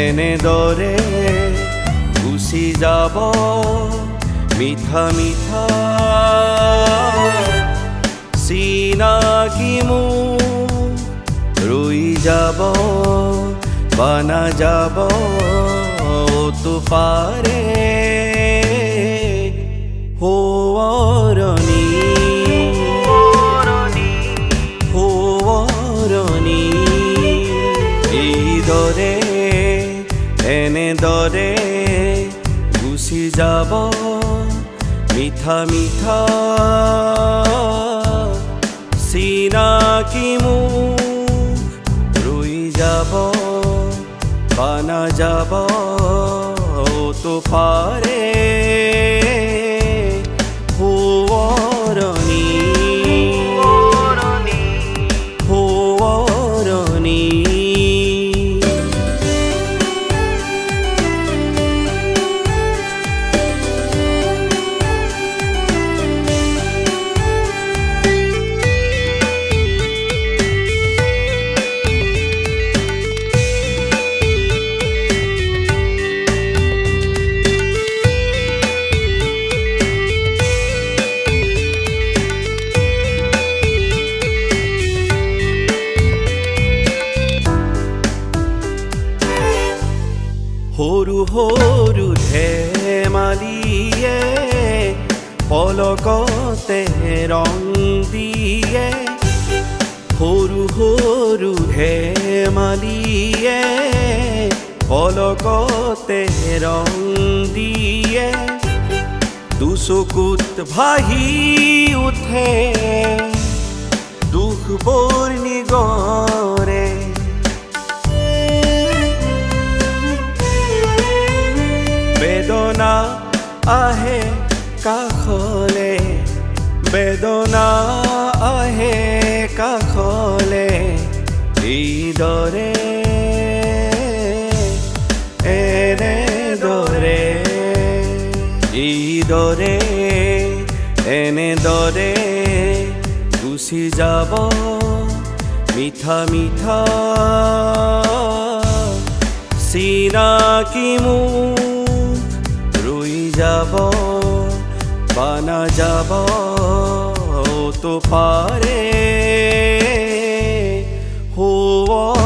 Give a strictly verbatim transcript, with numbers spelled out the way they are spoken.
এনেদৰে গুচি যাব মিঠা মিঠা চিনাকি মুখ ৰৈ যাব বা নাযাব তো পাৰে সোঁৱৰণি সোঁৱৰণি এইদৰে এনেদৰে গুচি যাব মিঠা মিঠা চিনাকি মুখ ৰৈ যাব বা নাযাব তো পাৰে সোঁৱৰণি সোঁৱৰণি সৰু সৰু ধেমালিয়ে পলকতে ৰং দিয়ে সৰু সৰু ধেমালিয়ে পলকতে ৰং দিয়ে দুচকুত ভাহি উঠে দুখবোৰ নিগৰে বেদনা আহে কাষলে বেদনা আহে কাষলে এইদৰে এনেদৰে এইদৰে এনেদৰে গুচি যাব মিঠা মিঠা চিনাকি মুখ ৰৈ যাব বা নাযাব তো পাৰে সোঁৱৰণি